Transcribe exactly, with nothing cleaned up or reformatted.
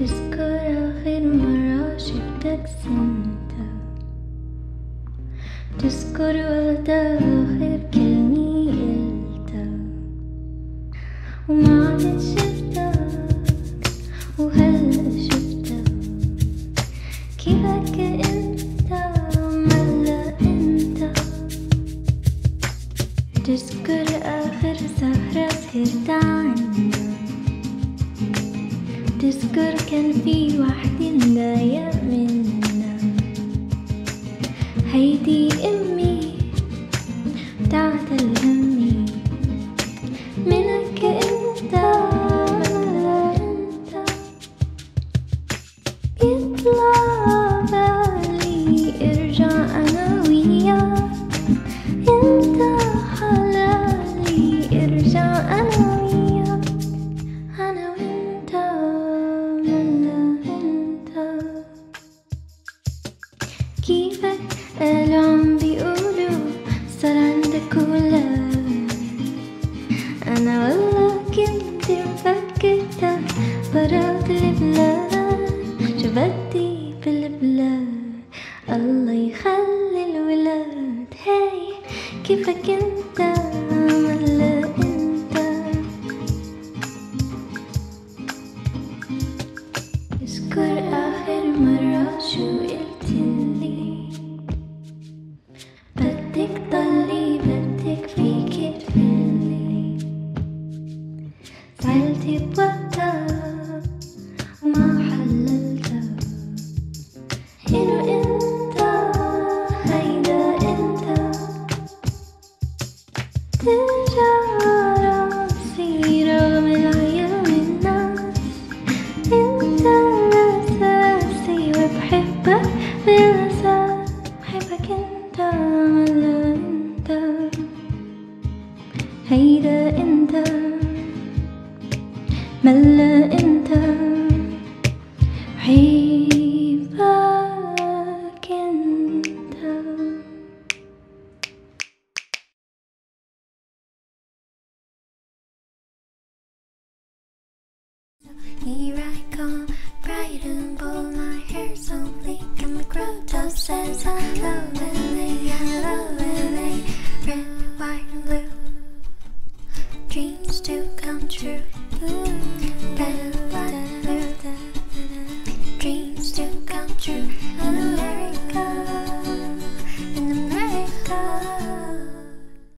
تذكر آخر مرة شفتك سنتا، تذكر وقت آخر كلمة قلتها وما عدت شفتك وهلأ شفتك. كيفك انت ملا انت؟ تذكر آخر سهرة سهرت عنا، تذكر كان في وحدة مضايق منا. هيدي أمي بتاعت الهمي منك انت ملا انت. بيطلع بالي ارجع انا وياك، انت حلالي ارجع انا وياك. انا وانت ملا انت. كيفك قالوا عم بيقولوا صار عندك ولاد، انا والله كنت مفكرتك برات البلاد. شو بدي بالبلاد الله يخلي الولاد. هاي كيفك انت ملا انت؟ اذكر آخر مرة شو قلتلي، بدك ضلي بدك فيكي تفلي. زعلتي بوقتها وما حللتها، إنو انت هيدا انت. ترجع راسي رغم العيون الناس، انت اساسي وبحبك بالاساس. بحبك انت ملا انت، هيدا انت ملا انت. بحبك انت. Here I come, bright and bold, my hair's on fleek and my crop top says hello.